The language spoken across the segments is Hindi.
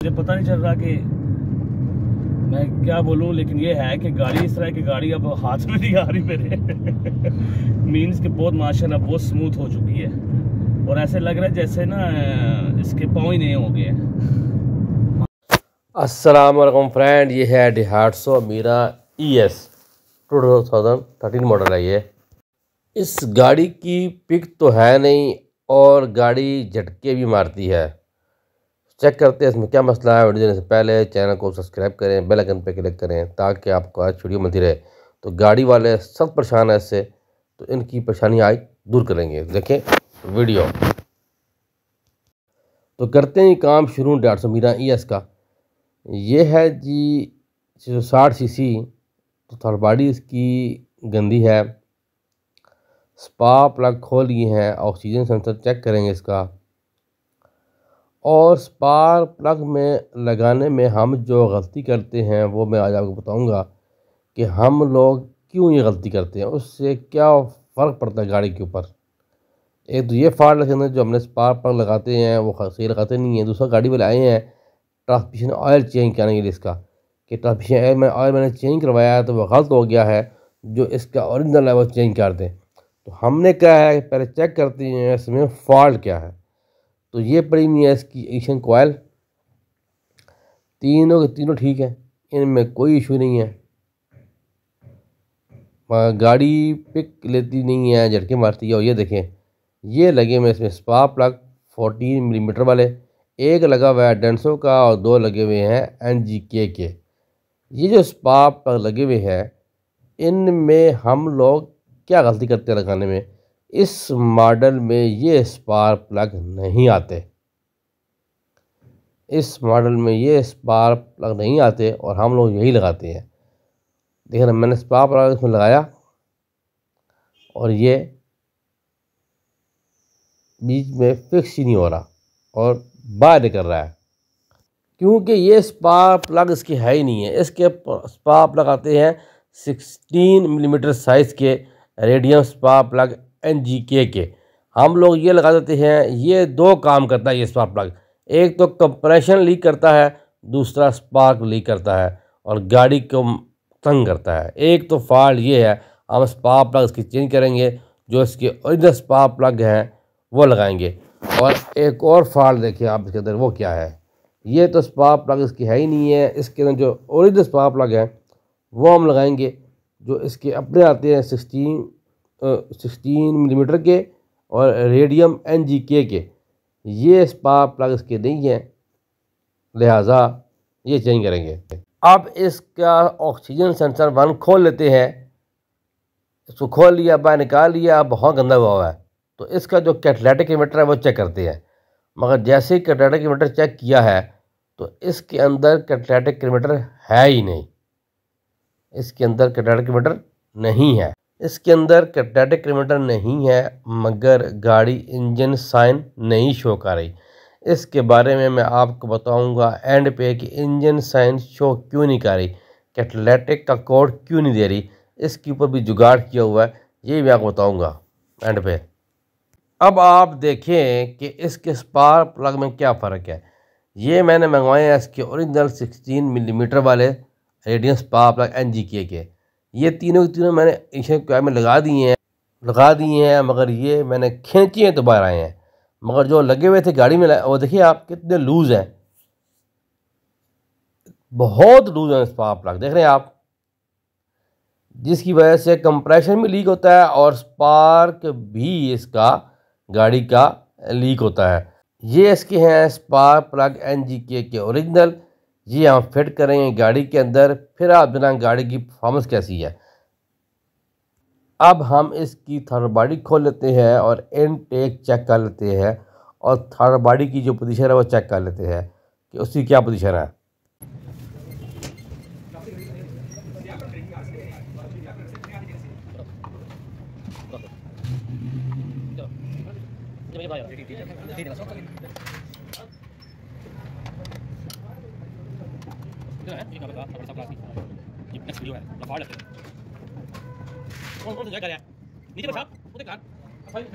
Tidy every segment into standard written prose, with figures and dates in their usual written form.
मुझे पता नहीं चल रहा कि मैं क्या बोलूं, लेकिन ये है कि गाड़ी इस तरह की गाड़ी अब हाथ में नहीं आ रही मेरे मीन्स कि बहुत माशाल्लाह बहुत स्मूथ हो चुकी है और ऐसे लग रहा है जैसे ना इसके पाँव ही नहीं हो गए हैं। अस्सलाम वालेकुम फ्रेंड, ये है डिहाटसो मीरा ES 2013 मॉडल है। ये इस गाड़ी की पिक तो है नहीं और गाड़ी झटके भी मारती है। चेक करते हैं इसमें क्या मसला है। वीडियो देने से पहले चैनल को सब्सक्राइब करें, बेल आइकन पे क्लिक करें ताकि आपको आज वीडियो मिलती रहे। तो गाड़ी वाले सब परेशान है इससे, तो इनकी परेशानी आज दूर करेंगे। देखें वीडियो। तो करते हैं काम शुरू डिहाटसो मीरा ES का। ये है जी 60 cc। तो थर्ड बॉडी इसकी गंदी है। स्पार्क प्लग खोल लिए हैं, ऑक्सीजन सेंसर चेक करेंगे इसका। और स्पार्क प्लग में लगाने में हम जो गलती करते हैं वो मैं आज आपको बताऊंगा कि हम लोग क्यों ये गलती करते हैं, उससे क्या फ़र्क पड़ता है गाड़ी के ऊपर। एक तो ये फॉल्ट के अंदर जो हमने स्पार्क प्लग लगाते हैं वो सही लगाते नहीं हैं। दूसरा गाड़ी वाले आए हैं ट्रांसमिशन ऑयल चेंज करने के लिए इसका, कि ट्रांसमिशन ऑयल मैंने चेंज करवाया है तो वो गलत हो गया है, जो इसका ओरिजिनल है वो चेंज कर दें। तो हमने क्या है पहले चेक करते हैं इसमें फॉल्ट क्या है। तो ये पड़ी हुई है इसकी इग्निशन कॉइल, तीनों के तीनों ठीक है, इनमें कोई इशू नहीं है। गाड़ी पिक लेती नहीं है, झटके मारती है। और ये देखें ये लगे हुए इसमें स्पार्क प्लग 14 मिलीमीटर वाले, एक लगा हुआ है डेंसो का और दो लगे हुए हैं NGK के। ये जो स्पार्क प्लग लगे हुए हैं इनमें हम लोग क्या गलती करते हैं लगाने में। इस मॉडल में ये स्पार्क प्लग नहीं आते, इस मॉडल में ये स्पार्क प्लग नहीं आते और हम लोग यही लगाते हैं। देखिए ना, मैंने स्पार्क प्लग इसमें लगाया और ये बीच में फिक्स ही नहीं हो रहा और बाहर निकल रहा है, क्योंकि ये स्पार्क प्लग इसकी है ही नहीं है। इसके स्पार्क प्लग आते हैं 16 मिलीमीटर साइज़ के रेडियम स्पार्क प्लग NGK के। हम लोग ये लगा देते हैं। ये दो काम करता है ये स्पार्क प्लग, एक तो कंप्रेशन लीक करता है, दूसरा स्पार्क लीक करता है और गाड़ी को तंग करता है। एक तो फॉल्ट ये है, हम स्पार्क प्लग इसकी चेंज करेंगे, जो इसके ओरिजिनल स्पार्क प्लग हैं वो लगाएंगे। और एक और फॉल्ट देखिए आप इसके अंदर, वो क्या है। ये तो स्पार्क प्लग इसकी है ही नहीं है, इसके अंदर जो ओरिजिनल स्पार्क प्लग है वो हम लगाएंगे, जो इसके अपने आते हैं 16 मिलीमीटर के और रेडियम NGK के। ये स्पार्क प्लग इसके नहीं है, लिहाजा ये चेंज करेंगे। अब इसका ऑक्सीजन सेंसर 1 खोल लेते हैं। इसको खोल लिया, बाहर निकाल लिया, बहुत गंदा हुआ है। तो इसका जो कैटालिटिक इमीटर है वो चेक करते हैं। मगर जैसे ही कैटालिटिक इमीटर चेक किया है तो इसके अंदर कैटालिटिक इमीटर है ही नहीं, इसके अंदर कैटालिटिक इमीटर नहीं है, इसके अंदर कैटालिटिक इमीटर नहीं है। मगर गाड़ी इंजन साइन नहीं शो कर रही। इसके बारे में मैं आपको बताऊंगा एंड पे कि इंजन साइन शो क्यों नहीं कर रही, कैटालिटिक का कोड क्यों नहीं दे रही। इसके ऊपर भी जुगाड़ किया हुआ है, ये मैं आपको बताऊंगा एंड पे। अब आप देखें कि इसके स्पार्क प्लग में क्या फ़र्क है। ये मैंने मंगवाए हैं इसके ओरिजिनल 16 मिलीमीटर वाले रेडियम स्पार्क प्लग NGK के। ये तीनों के तीनों मैंने इग्निशन कॉइल में लगा दिए हैं, मगर ये मैंने खींचे हैं तो बाहर आए हैं। मगर जो लगे हुए थे गाड़ी में वो देखिए आप कितने लूज़ हैं, बहुत लूज़ है स्पार्क प्लग, देख रहे हैं आप, जिसकी वजह से कंप्रेशन भी लीक होता है और स्पार्क भी इसका गाड़ी का लीक होता है। ये इसके हैं स्पार्क प्लग NGK के ओरिजिनल। ये हम फिट करेंगे गाड़ी के अंदर, फिर आप बिना गाड़ी की परफॉर्मेंस कैसी है। अब हम इसकी थर्ड बॉडी खोल लेते हैं और इनटेक चेक कर लेते हैं और थर्ड बॉडी की जो पोजीशन है वो चेक कर लेते हैं कि उसकी क्या पोजीशन है। नेक्स्ट वीडियो है लफाड़ लगते हैं कौन से जगह है नीचे बस आप वो देख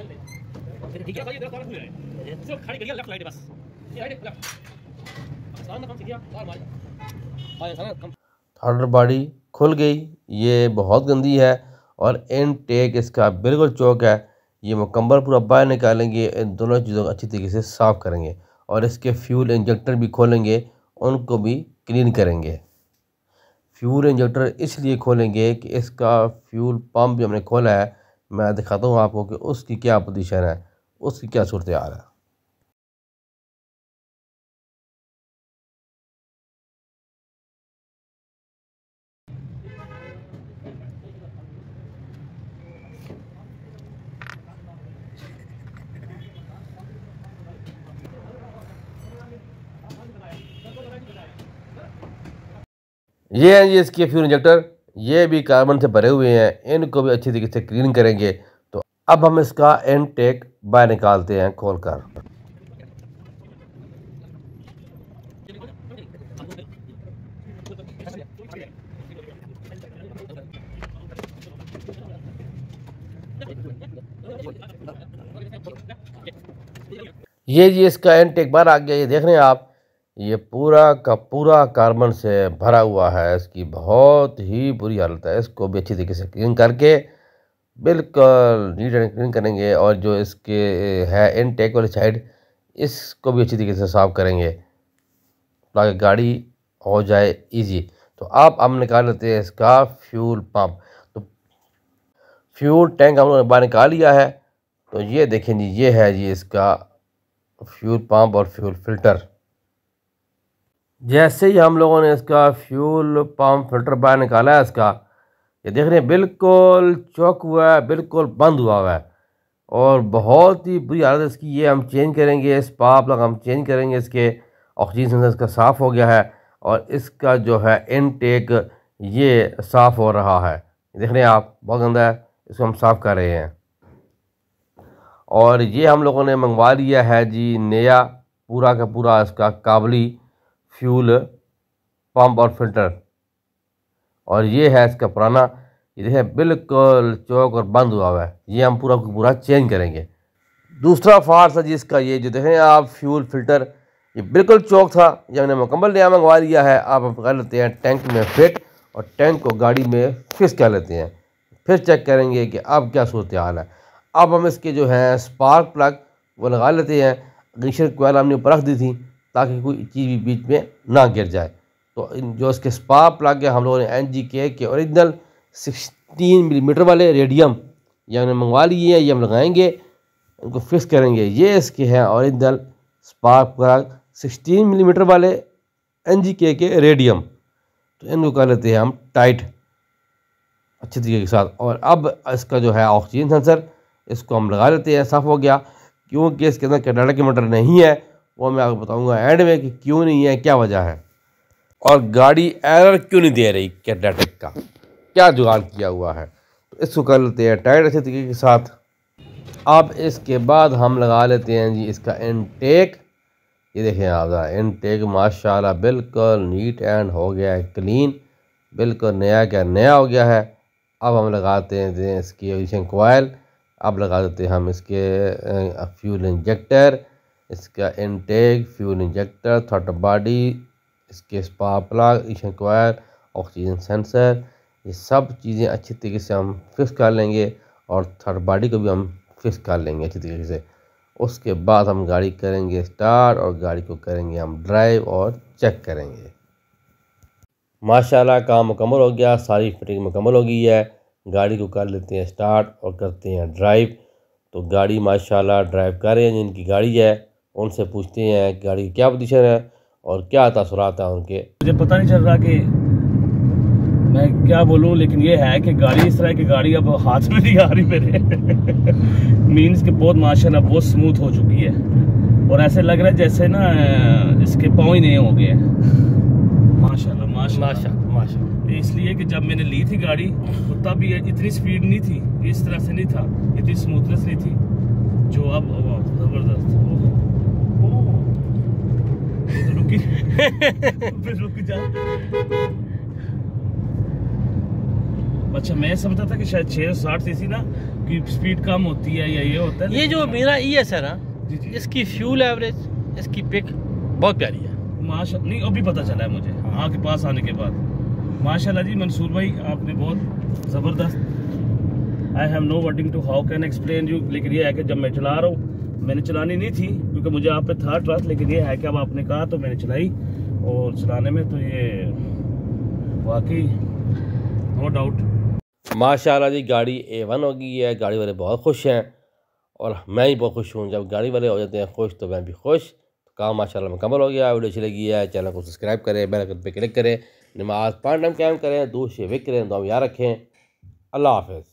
ठीक है भाई इधर कौन खुल रहा है सिर्फ खड़ी करिए लेफ्ट राइट बस ये राइट लेफ्ट थ्रॉटल बॉडी खुल गई, ये बहुत गंदी है और इनटेक इसका बिल्कुल चौक है। ये मुकम्मल पूरा बाहर निकालेंगे, इन दोनों चीज़ों को अच्छी तरीके से साफ़ करेंगे और इसके फ्यूल इंजेक्टर भी खोलेंगे, उनको भी क्लीन करेंगे। फ्यूल इंजेक्टर इसलिए खोलेंगे कि इसका फ्यूल पंप जो हमने खोला है, मैं दिखाता हूँ आपको कि उसकी क्या पोजीशन है, उसकी क्या सूरत हाल है। ये हैं जी इसके फ्यूल इंजेक्टर, ये भी कार्बन से भरे हुए हैं, इनको भी अच्छी तरीके से क्लीन करेंगे। तो अब हम इसका इनटेक बाहर निकालते हैं खोलकर। ये जी इसका इनटेक बाहर आ गया, ये देख रहे हैं आप, ये पूरा का पूरा कार्बन से भरा हुआ है, इसकी बहुत ही बुरी हालत है। इसको भी अच्छी तरीके से क्लीन करके बिल्कुल नीट एंड क्लीन करेंगे और जो इसके है इनटेक वाली साइड, इसको भी अच्छी तरीके से साफ़ करेंगे ताकि गाड़ी हो जाए इजी। तो अब हम निकाल लेते हैं इसका फ्यूल पंप। तो फ्यूल टैंक हम लोगों ने बाहर निकाल लिया है। तो ये देखें जी, ये है जी इसका फ्यूल पंप और फ्यूल फिल्टर। जैसे ही हम लोगों ने इसका फ्यूल पंप फिल्टर बाहर निकाला है इसका, ये देख रहे हैं बिल्कुल चौक हुआ है, बिल्कुल बंद हुआ है और बहुत ही बुरी हालत है इसकी। ये हम चेंज करेंगे, स्पार्क प्लग हम चेंज करेंगे, इसके ऑक्सीजन सेंसर इसका साफ़ हो गया है और इसका जो है इनटेक ये साफ़ हो रहा है। देख रहे हैं आप, बहुत गंदा है, इसको हम साफ़ कर रहे हैं। और ये हम लोगों ने मंगवा लिया है जी नया पूरा का पूरा इसका काबली फ्यूल पंप और फिल्टर, और ये है इसका पुराना, ये देखें बिल्कुल चौक और बंद हुआ है। ये हम पूरा को पूरा चेंज करेंगे। दूसरा फॉल्ट था जी इसका, ये जो देखें आप फ्यूल फिल्टर, ये बिल्कुल चौक था, ये हमने मुकम्मल नया मंगवा लिया है। अब हम कर लेते हैं टैंक में फिट और टैंक को गाड़ी में फिक्स कर लेते हैं, फिर चेक करेंगे कि अब क्या सूरत हाल है। अब हम इसके जो है स्पार्क प्लग वो लगा लेते हैं। इग्निशन कॉइल हमने ऊपर रख दी थी ताकि कोई चीज़ भी बीच में ना गिर जाए। तो जो इसके स्पार्क प्लग है, हम लोगों ने NGK के ओरिजिनल 16 मिलीमीटर वाले रेडियम ये हमने मंगवा लिए हैं, ये हम लगाएंगे, इनको फिक्स करेंगे। ये इसके हैं ओरिजिनल स्पार्क प्लग 16 मिलीमीटर वाले NGK के रेडियम। तो इनको कर लेते हैं हम टाइट अच्छे तरीके के साथ। और अब इसका जो है ऑक्सीजन सेंसर, इसको हम लगा लेते हैं। साफ़ हो गया, क्योंकि इसके अंदर कैटालिटिक मोटर नहीं है, वो मैं आपको बताऊंगा एंड में कि क्यों नहीं है, क्या वजह है और गाड़ी एरर क्यों नहीं दे रही, कैटालिटिक का क्या जुगाड़ किया हुआ है। तो इसको कर लेते हैं टाइट अच्छे तरीके के साथ। अब इसके बाद हम लगा लेते हैं जी इसका इनटेक। ये देखें आप, इनटेक माशाल्लाह बिल्कुल नीट एंड हो गया है, क्लीन, बिल्कुल नया क्या नया हो गया है। अब हम लगाते हैं इसकी इग्निशन कॉइल, अब लगा देते हैं हम इसके फ्यूल इंजेक्टर, इसका intake, fuel injector, throttle body, इसके spark plug, ignition coil, oxygen sensor, ये सब चीज़ें अच्छी तरीके से हम फिक्स कर लेंगे और थ्रॉटल बॉडी को भी हम फिक्स कर लेंगे अच्छी तरीके से। उसके बाद हम गाड़ी करेंगे स्टार्ट और गाड़ी को करेंगे हम ड्राइव और चेक करेंगे। माशाल्लाह काम मुकम्मल हो गया, सारी फिटिंग मुकम्मल हो गई है। गाड़ी को कर लेते हैं स्टार्ट और करते हैं ड्राइव। तो गाड़ी माशाल्लाह ड्राइव कर रहे हैं, जिनकी गाड़ी है उनसे पूछते हैं गाड़ी की क्या पोजीशन है और क्या तासुरात है उनके। मुझे पता नहीं चल रहा कि मैं क्या बोलूं, लेकिन ये है कि गाड़ी इस तरह की गाड़ी अब हाथ में नहीं आ रही मेरे मीन्स कि बहुत माशाल्लाह बहुत स्मूथ हो चुकी है और ऐसे लग रहा है जैसे ना इसके पाँव ही नहीं हो गए। माशाल्लाह माशाल्लाह माशाल्लाह। इसलिए कि जब मैंने ली थी गाड़ी तो तब ये इतनी स्पीड नहीं थी, इस तरह से नहीं था, इतनी स्मूथनेस नहीं थी जो अब जबरदस्त। रुक जा। अच्छा मैं समझता था कि शायद 660 सीसी ना की स्पीड कम होती है या ये होता है। ये जो मेरा ES है ना, इसकी फ्यूल एवरेज, इसकी पिक बहुत प्यारी है। माशा नहीं अभी पता चला है मुझे आपके पास आने के बाद। माशाल्लाह जी मंसूर भाई आपने बहुत ज़बरदस्त। I have no wording to how can explain you, लेकिन ये है कि जब मैं चला रहा हूँ, मैंने चलानी नहीं थी क्योंकि मुझे आप पे था ट्रस्ट, लेकिन ये है कि अब आपने कहा तो मैंने चलाई, और चलाने में तो ये वाकई नो डाउट माशाल्लाह जी गाड़ी A1 हो गई है। गाड़ी वाले बहुत खुश हैं और मैं ही बहुत खुश हूँ। जब गाड़ी वाले हो जाते हैं खुश तो मैं भी खुश। तो काम माशाल्लाह मुकम्मल हो गया। वीडियो अच्छी लगी है, चैनल को सब्सक्राइब करें, बेल आइकन पे क्लिक करें, नमाज 5 टाइम कायम करें, दूर से विक करें, दुआ में याद रखें। अल्लाह हाफ़िज़।